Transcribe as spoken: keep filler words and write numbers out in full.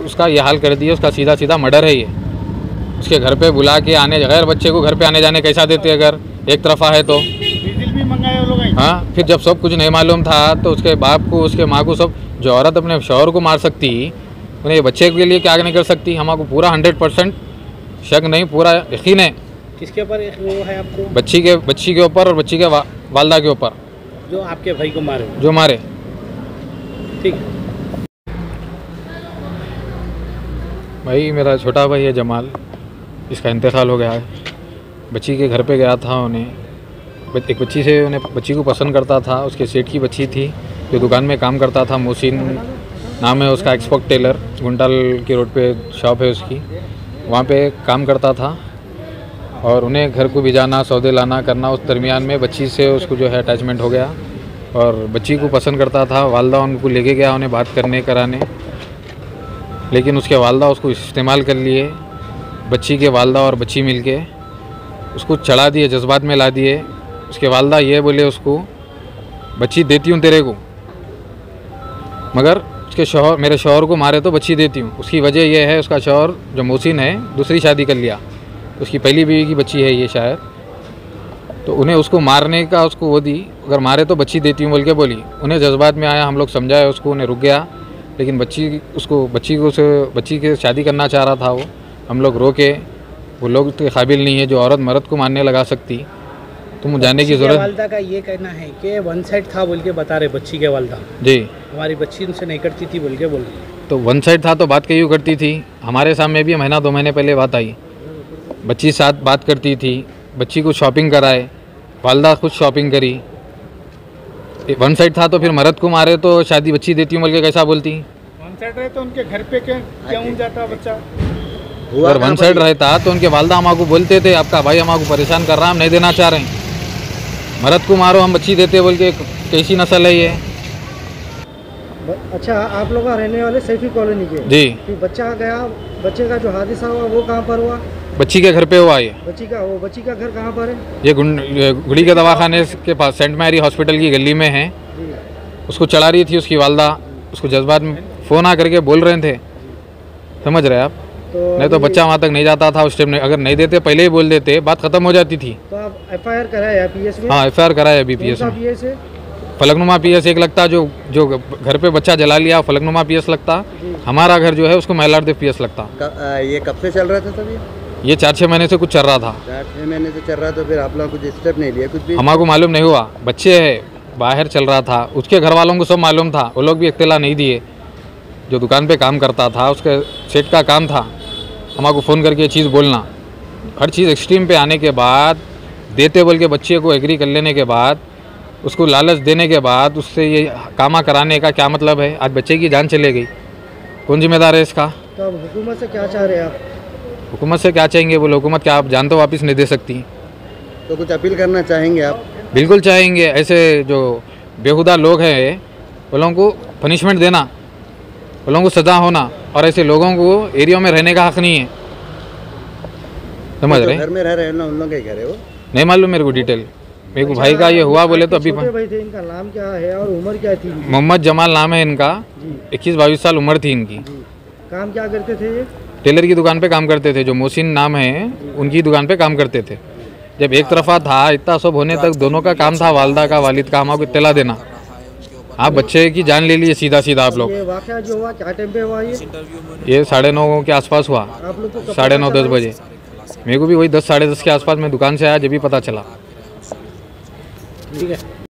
उसका ये हाल कर दिया, उसका सीधा सीधा मर्डर है ये। उसके घर पे बुला के आने, गैर बच्चे को घर पे आने जाने कैसा देते अगर एक तरफा है तो। डीजल भी मंगाए वो लोग। हाँ, फिर जब सब कुछ नहीं मालूम था तो उसके बाप को, उसके माँ को, सब जो औरत अपने शौहर को मार सकती, उन्हें बच्चे के लिए क्या नहीं कर सकती। हमारे को पूरा हंड्रेड परसेंट शक नहीं, पूरा यकीन है। किसके ऊपर वो है आपको? बच्ची के बच्ची के ऊपर और बच्ची के वा, वालदा के ऊपर, जो आपके भाई को मारे। जो मारे। ठीक है भाई, मेरा छोटा भाई है जमाल, इसका इंतकाल हो गया है। बच्ची के घर पे गया था उन्हें, एक बच्ची से उन्हें बच्ची को पसंद करता था। उसके सेठ की बच्ची थी जो दुकान में काम करता था, मोहसिन नाम है उसका, एक्सपोर्ट टेलर, गुंटाल के रोड पे शॉप है उसकी, वहाँ पे काम करता था। और उन्हें घर को भिजाना, सौदे लाना करना, उस दरमियान में बच्ची से उसको जो है अटैचमेंट हो गया और बच्ची को पसंद करता था। वालदा उनको लेके गया उन्हें बात करने कराने, लेकिन उसके वालदा उसको इस्तेमाल कर लिए। बच्ची के वालदा और बच्ची मिलके उसको चढ़ा दिए, जज्बात में ला दिए। उसके वालदा ये बोले उसको, बच्ची देती हूँ तेरे को, मगर उसके शौहर, मेरे शौहर को मारे तो बच्ची देती हूँ। उसकी वजह यह है, उसका शौहर जो मोहसिन है दूसरी शादी कर लिया, उसकी पहली बीवी की बच्ची है ये शायद, तो उन्हें उसको मारने का उसको वो दी, अगर मारे तो बच्ची देती हूँ बोल के बोली। उन्हें जज्बात में आया, हम लोग समझाए उसको, उन्हें रुक गया, लेकिन बच्ची उसको बच्ची को से बच्ची के शादी करना चाह रहा था वो। हम लोग रोके, वो लोग के काबिल नहीं है जो औरत मर्द को मारने लगा सकती। तुम जाने की ज़रूरत। वालदा का ये कहना है कि वन साइड था बोल के बता रहे बच्ची के वालदा। जी, हमारी बच्ची उनसे नहीं करती थी बोल के बोल रही। तो वन साइड था तो बात क्यों करती थी? हमारे सामने भी महीना दो महीने पहले बात आई, बच्ची साथ बात करती थी, बच्ची को शॉपिंग कराए, वालदा खुद शॉपिंग करी। वन साइड था तो फिर मर्द को मारे तो शादी बच्ची देती हूँ बोल के कैसा बोलती? वन साइड रहे तो उनके घर पे क्या क्यों जाता बच्चा? अगर वन साइड रहता तो उनके वालदा हमारे को बोलते थे, आपका भाई हमारे को परेशान कर रहा, हम नहीं देना चाह रहे हैं, मर्द को मारो हम बच्ची देते बोल के। कैसी नस्ल है ये? अच्छा, आप लोग रहने वाले सैफी कॉलोनी के? जी। फिर बच्चा गया, बच्चे का जो हादसा हुआ वो कहाँ पर हुआ? बच्ची के घर पे हुआ ये। बच्ची का वो बच्ची का घर कहाँ पर है? ये गुड़ी के दवाखाने के पास, सेंट मैरी हॉस्पिटल की गली में है। उसको चढ़ा रही थी उसकी वालदा, उसको जज्बात में फ़ोन आ करके बोल रहे थे, समझ रहे आप? तो नहीं तो बच्चा वहाँ तक नहीं जाता था उस टाइम। अगर नहीं देते पहले ही बोल देते, बात खत्म हो जाती थी। तो आप एफ आई आर कराया पीएस में? हाँ, एफ आई आर कराया अभी पीएस में। फलकनुमा पीएस एक लगता, जो जो घर पे बच्चा जला लिया फलकनुमा पीएस लगता। हमारा घर जो है उसको महिलार्देव पीएस लगता। ये कब से चल रहा था सर? ये चार छः महीने से कुछ चल रहा था। चार छः महीने से चल रहा, तो फिर आप लोग कुछ स्टेप नहीं लिया? कुछ भी हमारे को मालूम नहीं हुआ, बच्चे है बाहर चल रहा था, उसके घर वालों को सब मालूम था, वो लोग भी इत्तला नहीं दिए। जो दुकान पे काम करता था उसके सेठ का काम था हमारे को फ़ोन करके ये चीज़ बोलना। हर चीज़ एक्सट्रीम पे आने के बाद, देते बोल के बच्चे को एग्री कर लेने के बाद, उसको लालच देने के बाद उससे ये कामा कराने का क्या मतलब है? आज बच्चे की जान चले गई, कौन जिम्मेदार है इसका? तो अब हुकूमत से क्या चाह रहे हैं आप? हुकूमत से क्या चाहेंगे? बोलो हुकूमत क्या आप जान तो वापस नहीं दे सकती। तो कुछ अपील करना चाहेंगे आप? बिल्कुल चाहेंगे। ऐसे जो बेहुदा लोग हैं वो लोगों को पनिशमेंट देना, वो लोगों को सज़ा होना, और ऐसे लोगों को एरिया में रहने का हक नहीं है, समझ रहे? घर में रह रहे हैं ना, उन लोग के घर है वो? नहीं मालूम मेरे को डिटेल, मेरे को भाई का ये हुआ बोले तो अभी। भाई थे, इनका नाम क्या है और उम्र क्या थी? मोहम्मद जमाल नाम है इनका, इक्कीस बाईस साल उम्र थी इनकी। काम क्या करते थे ये? टेलर की दुकान पे काम करते थे। जो मोहसिन नाम है उनकी दुकान पे काम करते थे। जब एक तरफा था, इतना सब होने तक दोनों का काम था, वालदा का वालिद का, हमारे को इत्तला देना। आप बच्चे की जान ले लिए सीधा सीधा आप लोग। ये वाक़या जो हुआ क्या टाइम पे हुआ ये? ये साढ़े नौ के आसपास हुआ, साढ़े नौ दस बजे। मेरे को भी वही दस साढ़े दस के आसपास में दुकान से आया जब भी पता चला। ठीक है।